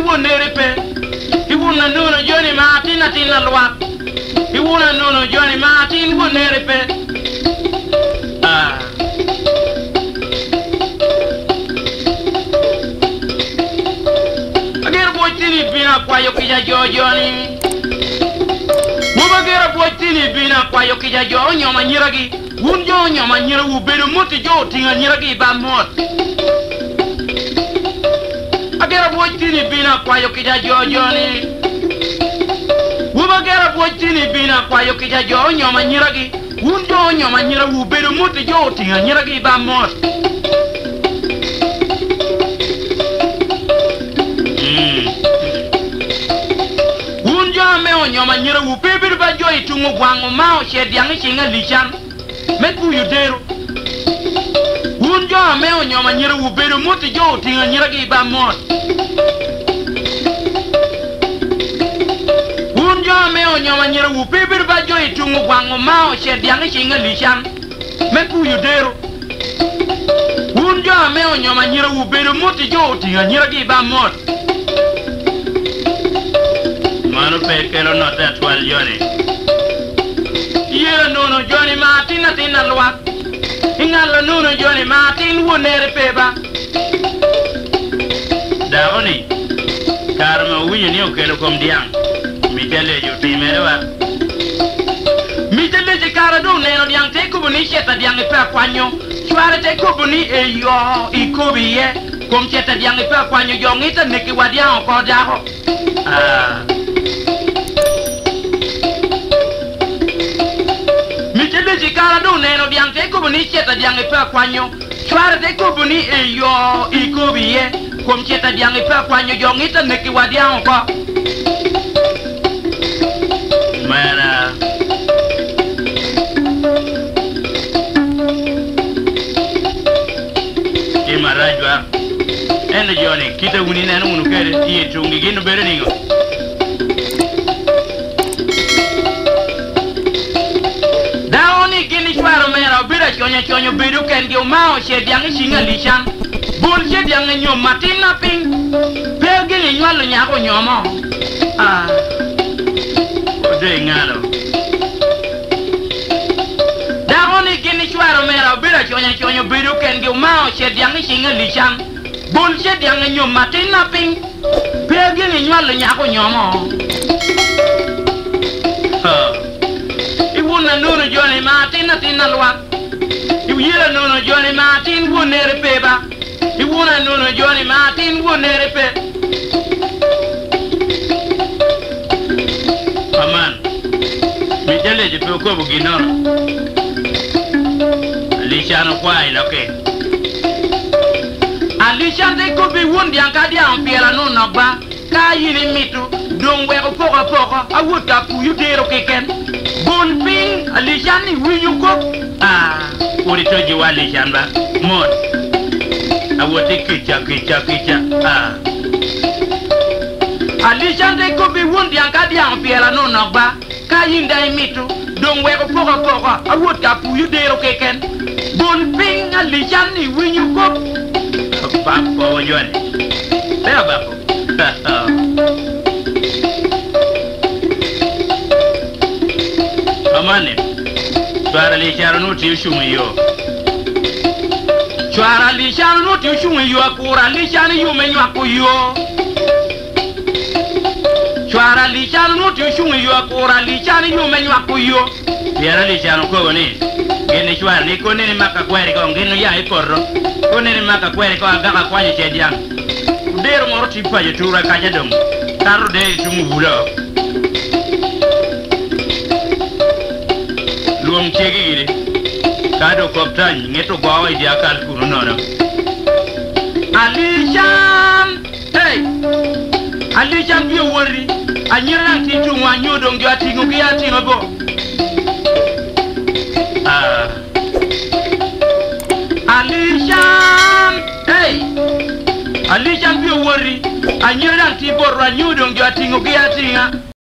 wonere pe. Iwuna nuno Johnny Martin atina luat. Iwuna nuno Johnny Martin wonere pe. Agera boitini bina kwa yokija Johnny. Mubagera boitini bina kwa yokija nyoma nyiragi. Wunjo nyoma nyira ubedo muti jo tinga nyiragi ba mot. Agera boitini bina kwa yokija Johnny. Mubagera boitini bina kwa yokija nyoma nyiragi. Wunjo nyoma nyira ubedo muti jo tinga nyiragi ba mot. Meo nyoma nyira wu pepe ba joy tungu gwangu mao shed yang chinga lichan meku yudero unjo meo nyoma nyira wu bedo muti jo tinga nyira gi ba mot unjo meo nyoma nyira wu pepe ba joy tungu gwangu mao shed yang chinga lichan meku yudero unjo meo nyoma nyira wu bedo muti jo tinga nyira gi ba mot. Mano pekelo no that well Johnny. Yera nono Johnny Martin atina luat. Ingala nono Johnny Martin wonere peba. Daoni. Karma winyo ni okelo kom diang. Mitele jo timerewa. Mitele je kara do neno diang te kubuni cheta diang ipa kwanyo. Chware te kubuni e yo ikubi ye. Kom cheta diang ipa kwanyo jongita neki wadiang ko daho. Jikara do neno diang te kubuni cheta diang ipa kwanyo. Chware te kubuni e yo ikubi ye. Kom cheta diang ipa kwanyo jongita neki wadiang ko. Mana Kima rajwa ene Johnny kita wuni nenu unu kere iye chungi gino bere ningo. Chonyo bidu ken gi mao shed yang chinga lichan bul shed yang nyom matin na ping pelgi ni nyalo nyako nyomo ode ngalo dagoni gini chwaro mera bira chonyo bidu ken gi mao shed yang chinga lichan bul shed yang nyom matin na ping pelgi ni nyalo nyako nyomo iwuna nuno Johnny Martin atina luat. Yera nono Johnny Martin wonere peba. Iwuna nono Johnny Martin wonere pe. Aman. Mitele je pe ko buginoro. Lishano kwa iloke. Alishande ko bi wondi ankadi ampiela no nogba. Ka yini mitu dongwe ko poko awuta ku yudero keken. Bon ping alishani winyu ko. Uri toji wali shamba mod awote kicha alishande ko bi wundi ankadi ampiela no nogba ka yinda imitu dongwe ko poko awota pu yudero keken bon ping alishani winyu ko bako wajone beba bako amane Chwara li charo no ti shumu yo. Chwara li charo no ti shumu yo akura li charo yo menyo akuyo. Chwara li charo no ti shumu yo akura li charo yo menyo akuyo. Yara li charo ko ni. Gene chwara ni ko ni maka kwere ko ngino ya iporro. Ko ni maka kwere ko agaga kwanye chedian. Dero moro ti paje tura kaja dom. Taro de tumu bulo. Luom chegiri kado koptany ngeto gwawa idi akal kuru nono Alishan biyo wori anyira titu wanyodo ngi atingo ki atingo bo Alishan biyo wori anyira titu wanyodo ngi atingo ki atinga